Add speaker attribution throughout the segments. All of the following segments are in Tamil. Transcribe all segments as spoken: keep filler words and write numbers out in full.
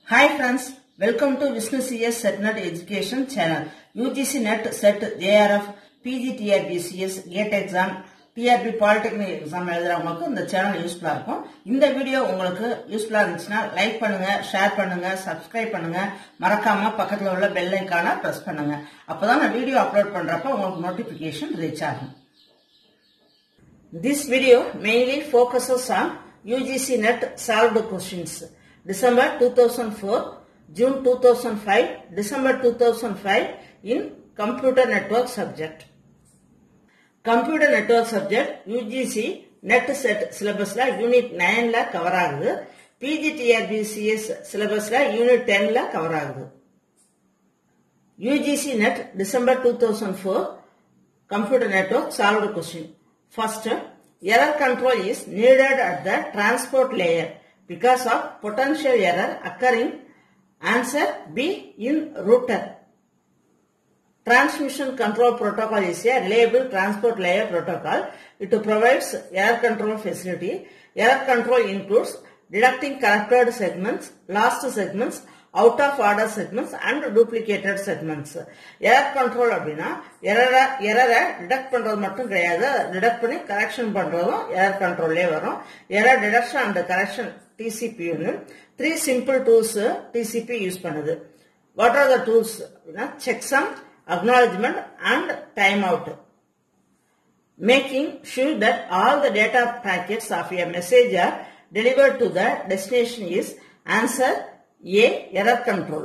Speaker 1: Hi friends, welcome to Vishnu C S SetNet Education channel. U G C Net, Set, J R F, P G T R B C S, GATE exam, T R B Polytechnic exam எழுதுறவங்களுக்கு இந்த சேனல் யூஸ்ஃபுல்லா இருக்கும். இந்த வீடியோ உங்களுக்கு யூஸ்ஃபுல்லா இருந்துச்சுன்னா லைக் பண்ணுங்க, ஷேர் பண்ணுங்க, சப்ஸ்கிரைப் பண்ணுங்க, மறக்காம பக்கத்துல உள்ள பெல் ஐகானை பிரஸ் பண்ணுங்க. அப்பதான் நான் வீடியோ அப்லோட் பண்றப்ப உங்களுக்கு நோட்டிபிகேஷன் ரீச் ஆகும். This video mainly focuses on U G C Net solved questions. December two thousand four, June two thousand five, December two thousand five in Computer Network subject. Computer Network subject U G C Net Set syllabus la Unit nine la cover ஆகுது. P G T R B C S syllabus la Unit ten la cover ஆகுது. U G C Net December two thousand four Computer Network solved question. First, error control is needed at the transport layer because of potential error occurring. Answer B in router. Transmission control protocol is a reliable transport layer protocol. It provides error control facility. Error control includes deducting corrupted segments, lost segments, out of order segments and duplicated segments. Error control அப்படினா error error deduct பண்றது மட்டும் கிடையாது, deduct பண்ணி correction பண்றதும் error controlலே வரும். Error deduction and correction T C P னு three simple tools T C P use பண்ணுது. What are the tools? Checksum, acknowledgement and timeout. Making sure that all the data packets of a message are delivered to the destination is answer A. Error control.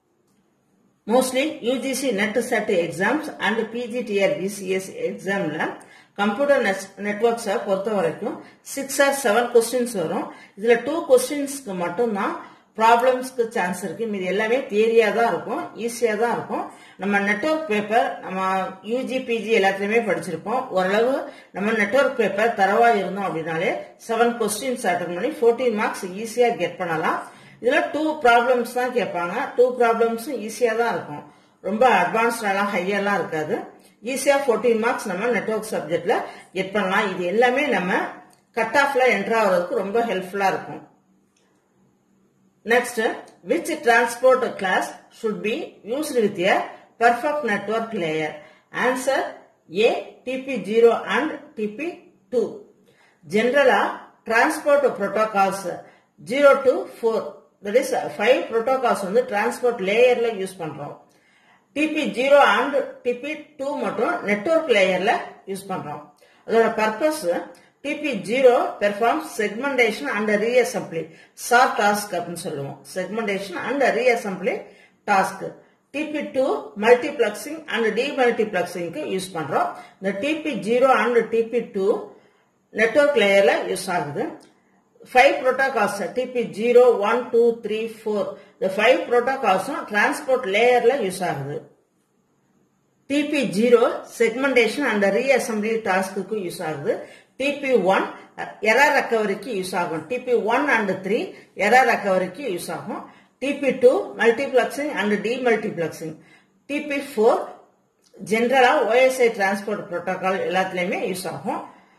Speaker 1: Mostly U G C Net Set exams and P G T R B C S exam la computer networks பொறுத்த வரைக்கும் six or seven questions வரும். இதுல two questions க்கு மட்டும் தான் ப்ராப்ளம்ஸ்க்கு சான்ஸ் இருக்கு. மீதி எல்லாமே தியரியா தான் இருக்கும், ஈஸியா தான் இருக்கும். நம்ம நெட்வொர்க் பேப்பர் நம்ம யூஜி பிஜி எல்லாத்தையுமே படிச்சிருப்போம். ஓரளவு நம்ம நெட்வொர்க் பேப்பர் தரவா இருந்தோம் அப்படின்னாலே செவன் கொஸ்டின்ஸ் அட்டன் பண்ணி ஃபோர்டீன் மார்க்ஸ் ஈஸியா கெட் பண்ணலாம். இதுல டூ ப்ராப்ளம்ஸ் தான் கேட்பாங்க. டூ ப்ராப்ளம்ஸும் ஈஸியா தான் இருக்கும், ரொம்ப அட்வான்ஸ்டாலாம் ஹையெல்லாம் இருக்காது. ஈஸியா ஃபோர்டீன் மார்க்ஸ் நம்ம நெட்வொர்க் சப்ஜெக்ட்ல கெட் பண்ணலாம். இது எல்லாமே நம்ம கட் ஆஃப்ல என்டர் ஆகிறதுக்கு ரொம்ப ஹெல்ப்ஃபுல்லா இருக்கும். Next, which transport class should be used with a perfect network layer? Answer A. T P zero and T P two. Generally, transport protocols zero to four, that is five protocols on the transport layer la use பண்றோம். T P zero and T P two மட்டும் network layer la use பண்றோம். அதோட purpose T P zero performs segmentation and reassembly short task அப்படினு சொல்லுவோம். Segmentation and reassembly task. T P two multiplexing and demultiplexing க்கு யூஸ் பண்றோம். இந்த T P zero and T P two network layer ல யூஸ் ஆகுது. Five protocols T P zero, one, two, three, four. The five protocols transport layer ல யூஸ் ஆகுது. T P zero segmentation and reassembly task க்கு யூஸ் ஆகுது. T P one error recovery க்கு யூஸ் ஆகும். T P one and three error recovery க்கு யூஸ் ஆகும். T P two multiplexing and demultiplexing. T P four general O S I transport protocol எல்லாத்துலயுமே யூஸ் ஆகும்.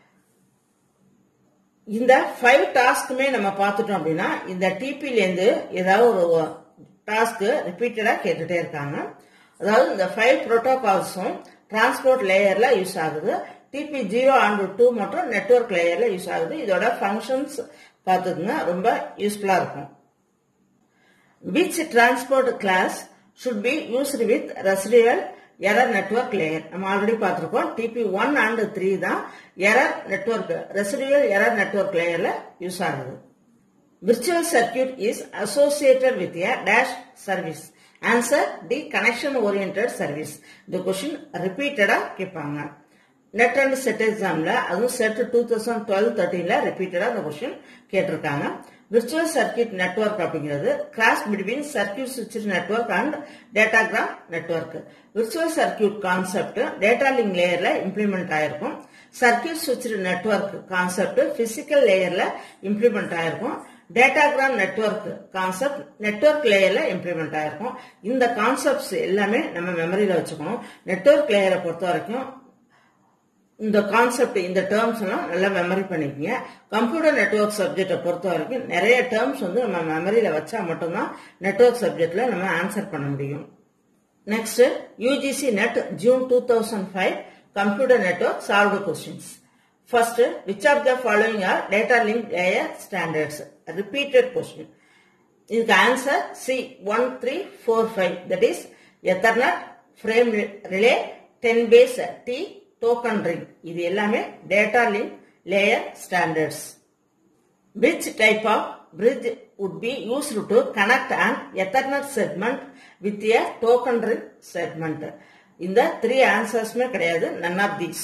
Speaker 1: இந்த five டாஸ்க்குமே நம்ம பார்த்துட்டோம் அப்படின்னா இந்த T P ல இருந்து ஏதாவது ஒரு டாஸ்க் ரிப்பீட்டடா கேட்டுட்டே இருக்காங்க. அதாவது இந்த five புரோட்டோகால்ஸும் டிரான்ஸ்போர்ட் லேயர்ல யூஸ் ஆகுது. T P zero and two மற்றும் நெட்வொர்க் லேயர்ல யூஸ் ஆகுது. இதோட ஃபங்க்ஷன்ஸ் பார்த்துக்குங்க, ரொம்ப யூஸ்ஃபுல்லா இருக்கும். Which transport class should be used with residual error network layer? நம்ம ஆல்ரெடி பார்த்திருக்கோம். T P one and three தான் error network residual error network layerல யூஸ் ஆகுது. Virtual circuit is associated with a dash service. Answer D. Connection oriented service. இந்த question repeatedா கேட்பாங்க. நெட் அண்ட் செட் எக்ஸாம்ல அதுவும் செட் டூ தௌசண்ட் டுவெல் தேர்ட்டீன்ல ரிப்பீட்டடா இந்த கொஸ்டின் கேட்டிருக்காங்க. விர்ச்சுவல் சர்க்கியூட் நெட்வொர்க் அப்படிங்கிறது கிராஸ் பிட்வீன் சர்க்கியூட் ஸ்விட்ச் network and datagram network. Virtual circuit concept data link லேயர்ல இம்ப்ளிமெண்ட் ஆயிருக்கும். சர்க்கியூட் ஸ்விட்ச் நெட்வொர்க் கான்செப்ட் பிசிக்கல் லேயர்ல இம்ப்ளிமெண்ட் ஆயிருக்கும். டேட்டாகிராம் நெட்வொர்க் கான்செப்ட் நெட்வொர்க் லேயர்ல இம்ப்ளிமெண்ட் ஆயிருக்கும். இந்த கான்செப்ட்ஸ் எல்லாமே நம்ம மெமரியில வச்சுக்கணும். நெட்வொர்க் லேயரை பொறுத்த வரைக்கும் இந்த கான்செப்ட் இந்த டேர்ம்ஸ் எல்லாம் நல்லா மெமரி பண்ணிக்கங்க. கம்ப்யூட்டர் நெட்வொர்க் சப்ஜெக்டை பொறுத்த வரைக்கும் நிறைய டேர்ம்ஸ் வந்து நம்ம மெமரியில வச்சா மட்டும்தான் நெட்வொர்க் சப்ஜெக்ட்ல நம்ம ஆன்சர் பண்ண முடியும். Next UGC NET June two thousand five computer network solved questions. First, which of the following are data link layer standards? Repeated question. இதுக்கு answer C one three four five, that is ethernet, frame relay, ten base T, token ring. இது எல்லாமே data link layer standards. Which type of bridge would be used to connect an Ethernet segment with a token ring segment? இந்த three answers மே கிடையாது, none of these.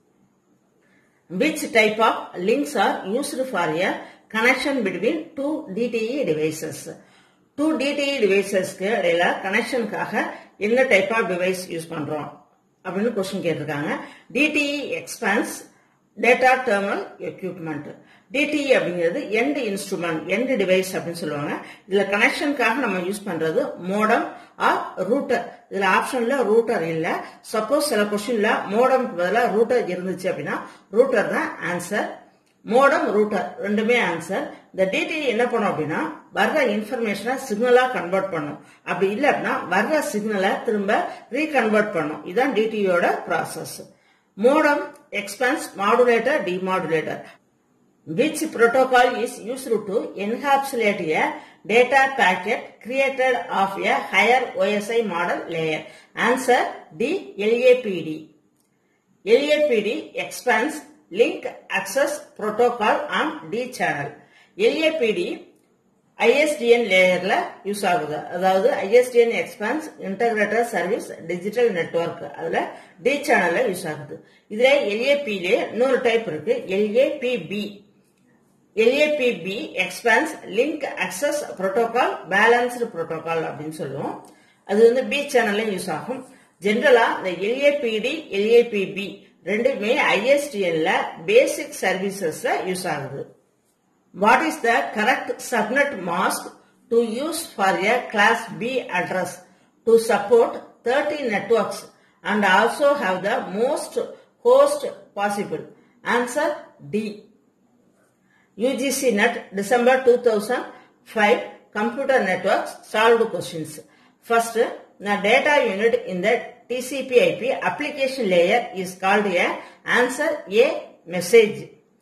Speaker 1: Which type of links are used for a connection between two D T E devices? two D T E devices க்கு இடையில கனெக்ஷனுக்காக என்ன டைப் ஆஃப் டிவைஸ் யூஸ் பண்றோம் அப்படின்னு கொஸ்டின் கேட்டிருக்காங்க. DTE expands data terminal equipment. DTE அப்படிங்கிறது எண்ட் இன்ஸ்ட்ருமெண்ட், எண்ட் டிவைஸ் அப்படின்னு சொல்லுவாங்க. இதுல கனெக்ஷனுக்காக நம்ம யூஸ் பண்றது மோடம் ஆர் ரூட்டர். இதுல ஆப்ஷன்ல ரூட்டர் இல்ல. சப்போஸ் சில கொஸ்டின்ல மோடம்க்கு பதிலாக ரூட்டர் இருந்துச்சு அப்படின்னா ரூட்டர் தான் ஆன்சர். மோடம் ரூட்டர் ரெண்டுமே ஆன்சர். இந்த டிடிஇ என்ன பண்ணும் அப்படின்னா வர்ற இன்ஃபர்மேஷனை சிக்னலா கன்வெர்ட் பண்ணும். அப்படி இல்லை அப்படின்னா வர்ற சிக்னலை திரும்ப ரீகன்வெர்ட் பண்ணும். இதுதான் டிடிஇயோட process. Modem expands modulator demodulator. Which protocol is used to encapsulate a data packet created of a higher O S I model layer? Answer D. L A P D. L A P D expands Link Access Protocol on D channel. L A P D I S D N லேயர்ல யூஸ் ஆகுது. அதாவது I S D N expands Integrated Service Digital Network, அதுல D channel யூஸ் ஆகுது. இதுல L A P லே இன்னொரு டைப் இருக்கு, L A P B. L A P B expands Link Access Protocol Balanced Protocol அப்படின்னு சொல்லுவோம். அது வந்து B channel யூஸ் ஆகும். ஜெனரலா இந்த L A P D L A P B ரெண்டுமே I S D N ல பேசிக் சர்வீசஸ்ல யூஸ் ஆகுது. What is the correct subnet mask to use for a class B address to support thirty networks and also have the most host possible? Answer D. U G C Net December two thousand five Computer Networks solved questions. First, the data unit in the T C P I P application layer is called a answer A message.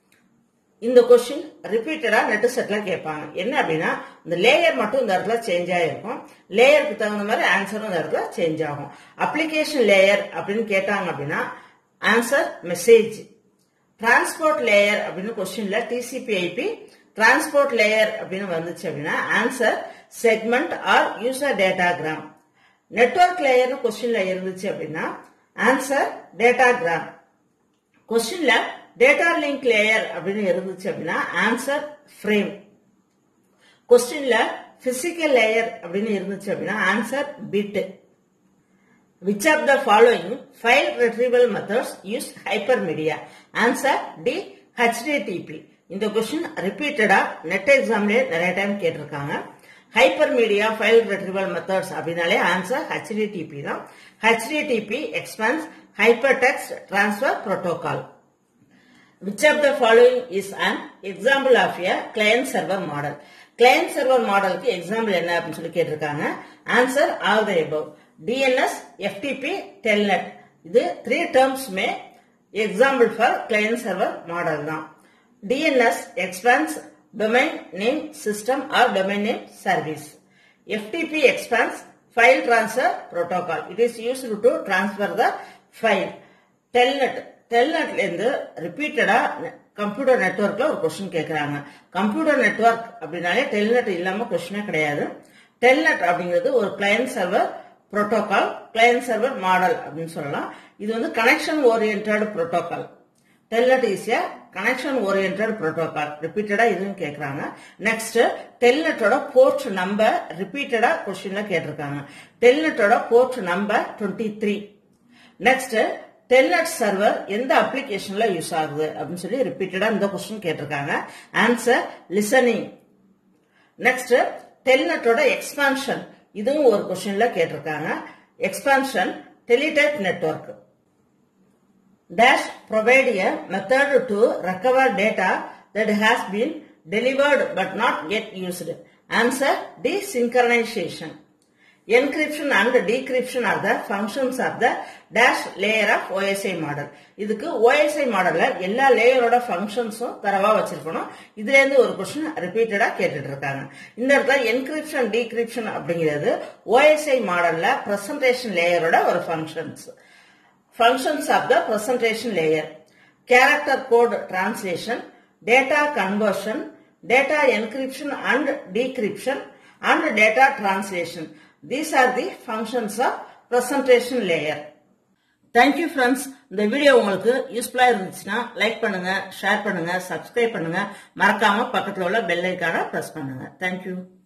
Speaker 1: இந்த கொஸ்டின் ரிப்பீட்டடா நெட் செட்ல கேட்பாங்க. என்ன அப்படின்னா இந்த லேயர் மட்டும் இந்த இடத்துல சேஞ்ச் ஆயிருக்கும், லேயருக்கு தகுந்த மாதிரி ஆன்சரும் இந்த இடத்துல சேஞ்ச் ஆகும். அப்ளிகேஷன் லேயர் அப்படின்னு கேட்டாங்க அப்படின்னா ஆன்சர் மெசேஜ். டிரான்ஸ்போர்ட் லேயர் அப்படின்னு கொஸ்டின்ல டிசிபிஐபி டிரான்ஸ்போர்ட் லேயர் அப்படின்னு வந்துச்சு அப்படின்னா answer segment or user datagram. Network layer கொஸ்டின்ல இருந்துச்சு அப்படின்னா ஆன்சர் டேட்டாகிராம். கொஸ்டின்ல டேட்டா லிங்க் லேயர் அப்படின்னு இருந்துச்சு அப்படின்னா ஆன்சர் ஃப்ரேம். கொஸ்டின்ல பிசிக்கல் லேயர் அப்படின்னு இருந்துச்சு அப்படின்னா answer bit. Which of the following file retrieval methods use hypermedia? Answer D. H T T P. இந்த கொஸ்டின் ரிப்பீட்டடா நெட் எக்ஸாம்ல நிறைய டைம் கேட்டிருக்காங்க. ஹைப்பர்மீடியா ஃபைல் ரெட்ரீவல் மெத்தட்ஸ் அப்படின்னாலே answer H T T P தான். H T T P expands hypertext transfer protocol. Which of the following is an example of a client server model? Client server modelக்கு எக்ஸாம்பிள் என்ன அப்படின்னு சொல்லி கேட்டிருக்காங்க. Answer all the above. D N S, F T P, Telnet. இது த்ரீ டேர்ம்ஸ்மே example for client server model தான். D N S expands domain name system or domain name service. F T P expands file transfer protocol. It is used to transfer the file. Telnet, Telnetல இருந்து ரிப்பீட்டடா கம்ப்யூட்டர் நெட்வொர்க்ல ஒரு கொஸ்டின் கேட்கறாங்க. கம்ப்யூட்டர் நெட்வொர்க் அப்படின்னாலே டெல்நெட் இல்லாம கொஸ்டினே கிடையாது. டெல்நெட் அப்படிங்கிறது ஒரு client server protocol, client server model அப்படின்னு சொல்லலாம். இது வந்து connection oriented protocol. Telnet is a connection oriented protocol. ரிப்பீட்டடா இதுவும் கேட்கறாங்க. நெக்ஸ்ட் டெல்நெட்டோட போர்ட் நம்பர் ரிப்பீட்டடா கொஸ்டின்ல கேட்டிருக்காங்க. டெல்நெட்டோட port number twenty three. Next Telnet server எந்த அப்ளிகேஷன்ல யூஸ் ஆகுது அப்படின்னு சொல்லி ரிப்பீட்டடா இந்த கொஸ்டின் கேட்டிருக்காங்க. Answer listening. நெக்ஸ்ட் டெல்நெட்டோட எக்ஸ்பான்ஷன் இதுவும் ஒரு கொஸ்டின்ல கேட்டிருக்காங்க. Expansion teletype network. Dash provide a method to recover data that has been delivered but not yet used. Answer, desynchronization. Encryption and decryption are the functions of the dash layer of O S I model. இதுக்கு O S I மாடல்ல எல்லா லேயரோட ஃபங்க்ஷன்ஸும் தரவா வச்சிருக்கணும். இதுல இருந்து ஒரு क्वेश्चन ரிப்பீட்டடா கேட்டுட்டு இருக்காங்க. இந்த இடத்துல என்கிரிப்ஷன் டீக்ரிப்ஷன் அப்படிங்கிறது O S I மாடல்ல பிரசன்டேஷன் லேயரோட ஒரு functions. Functions of the presentation layer: character code translation, data conversion, data encryption and decryption, and data translation. These are the functions of presentation layer. Thank you friends. இந்த வீடியோ உங்களுக்கு யூஸ்ஃபுல்லா இருந்துச்சுன்னா லைக் பண்ணுங்க, ஷேர் பண்ணுங்க, சப்ஸ்கிரைப் பண்ணுங்க, மறக்காம பக்கத்துல உள்ள பெல் ஐகானை பிரஸ் பண்ணுங்க. Thank you.